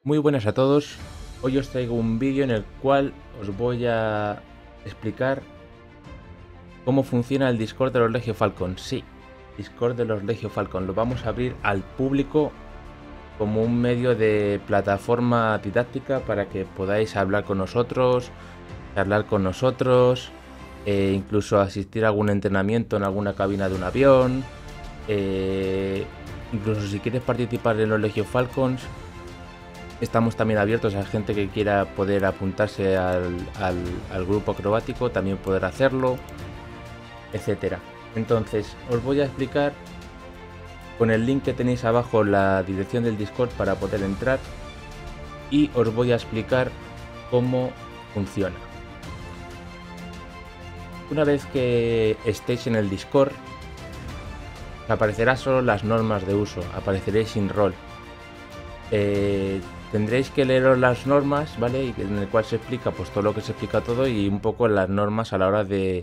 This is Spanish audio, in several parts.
Muy buenas a todos, hoy os traigo un vídeo en el cual os voy a explicar cómo funciona el Discord de los Legio Falcon. Sí, Discord de los Legio Falcon, lo vamos a abrir al público como un medio de plataforma didáctica para que podáis hablar con nosotros, charlar con nosotros, incluso asistir a algún entrenamiento en alguna cabina de un avión, incluso si quieres participar en los Legio Falcons. Estamos también abiertos a gente que quiera poder apuntarse al grupo acrobático, también poder hacerlo, etcétera. Entonces, os voy a explicar con el link que tenéis abajo la dirección del Discord para poder entrar y os voy a explicar cómo funciona. Una vez que estéis en el Discord, aparecerá solo las normas de uso, apareceréis sin rol. Tendréis que leeros las normas, ¿vale? Y en el cual se explica pues todo lo que se explica todo y un poco las normas a la hora de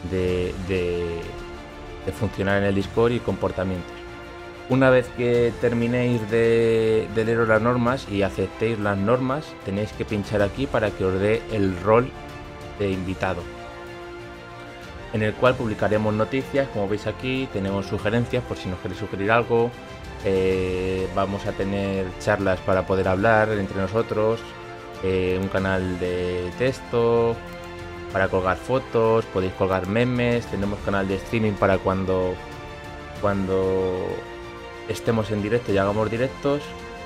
funcionar en el Discord y comportamientos. Una vez que terminéis de leeros las normas y aceptéis las normas, tenéis que pinchar aquí para que os dé el rol de invitado, en el cual publicaremos noticias, como veis aquí, tenemos sugerencias por si nos queréis sugerir algo. Vamos a tener charlas para poder hablar entre nosotros, un canal de texto para colgar fotos, podéis colgar memes, tenemos canal de streaming para cuando estemos en directo y hagamos directos,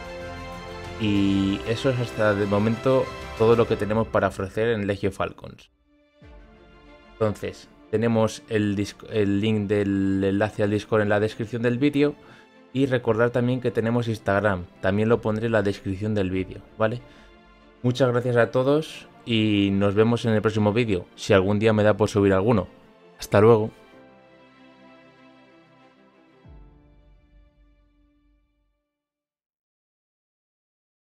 y eso es hasta de momento todo lo que tenemos para ofrecer en Legio Falcons. Entonces, tenemos el link del enlace al Discord en la descripción del vídeo. Y recordar también que tenemos Instagram, también lo pondré en la descripción del vídeo, ¿vale? Muchas gracias a todos y nos vemos en el próximo vídeo, si algún día me da por subir alguno. Hasta luego.